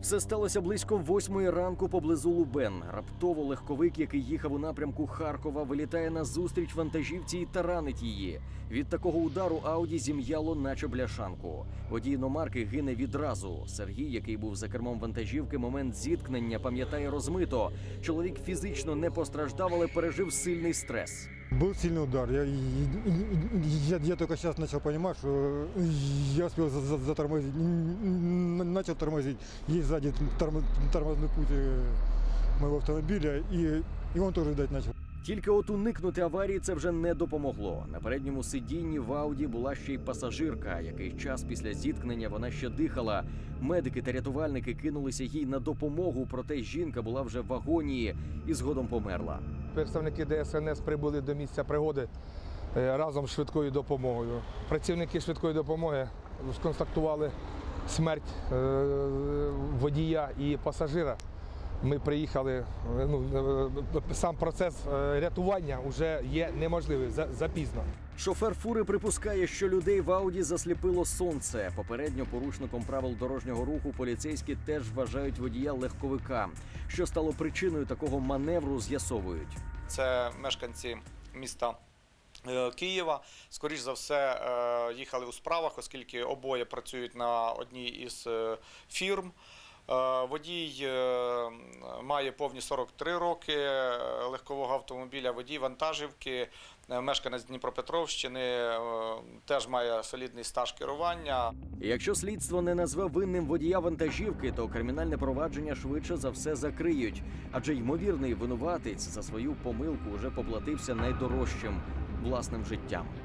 Все сталося близько 8-ї ранку поблизу Лубен. Раптово легковик, який їхав у напрямку Харкова, вилітає назустріч вантажівці і таранить її. Від такого удару Ауді зім'яло наче бляшанку. Водій іномарки гине відразу. Сергій, який був за кермом вантажівки, момент зіткнення пам'ятає розмито. Чоловік фізично не постраждав, але пережив сильний стрес. Был сильный удар. Я только сейчас начал понимать, что я успел затормозить, начал тормозить. Есть сзади тормозной путь моего автомобиля, и он тоже ждать начал. Тільки от уникнути аварії це вже не допомогло. На передньому сидінні в Ауді була ще й пасажирка. Якийсь час після зіткнення вона ще дихала. Медики та рятувальники кинулися їй на допомогу, проте жінка була вже в агонії і згодом померла. Представники ДСНС прибули до місця пригоди разом з швидкою допомогою. Працівники швидкої допомоги сконстатували смерть водія і пасажира. Ми приїхали, сам процес рятування вже є неможливий, запізно. Шофер фури припускає, що людей в Ауді засліпило сонце. Попередньо порушником правил дорожнього руху поліцейські теж вважають водія легковика. Що стало причиною такого маневру, з'ясовують. Це мешканці міста Києва. Скоріш за все, їхали у справах, оскільки обоє працюють на одній із фірм. Водій має повні 43 роки легкового автомобіля, водій вантажівки, мешканець Дніпропетровщини, теж має солідний стаж керування. Якщо слідство не назве винним водія вантажівки, то кримінальне провадження швидше за все закриють. Адже ймовірний винуватець за свою помилку вже поплатився найдорожчим – власним життям.